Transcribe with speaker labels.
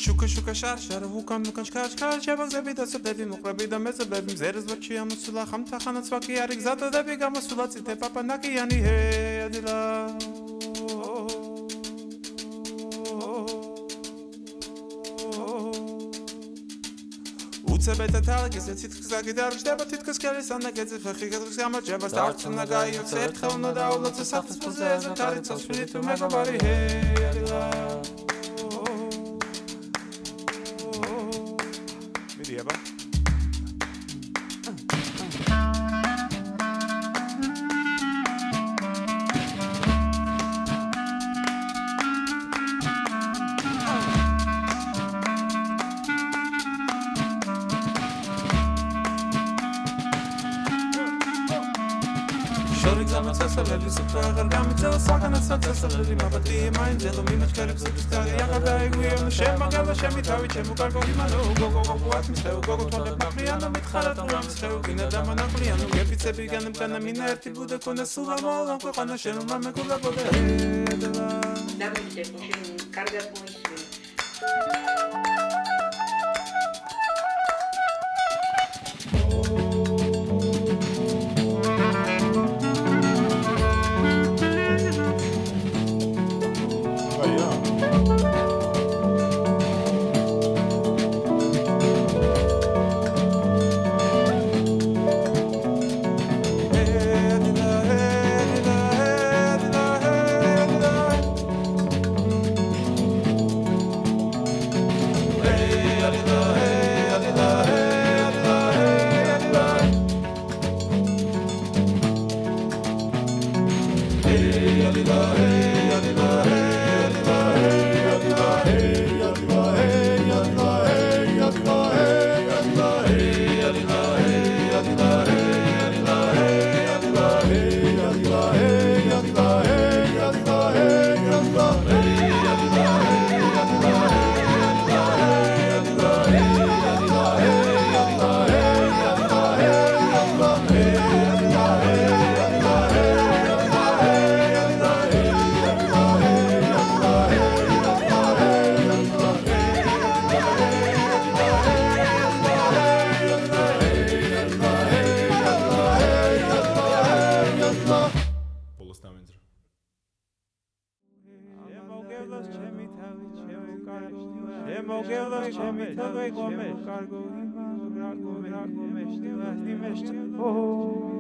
Speaker 1: შუკა შუკა შარშარა უკან უკან შქაშქარ შევაგზები და სდები მოყრები და მეზობები მზერეს ვაჩი ამოსულა ხამთახანაც ვაკი არის გზადადები გამოსულა ციტე პაპანაკიანი ჰე ადილა უცებეთა თალგეზე თითქოს აგიდარჩება თითქოს კერის ანაგეზე ხეხი გადრს გამარჯვებას და არც უნდა გაიოც ერთხელ უნდა დაულოცე სახლის ფულზე ეზოთ არიცავს შვილი თუ მეგობარი ჰე ადილა მიდიება Sassalelli sopra gamma sakana sassalelli ma patri mai zelo mi machkar subskari ya da iguiam shema gava shemi tavi chemu kargo imano gogo gogo at misteu gogo tole papriano mitxalat ulam steu kina dama napriano gepitsebi ganem kana mina erti bude kona sulamo lanko kana shenu mame kula bode
Speaker 2: Dame tempo carga points cargo imano cargo meshti oh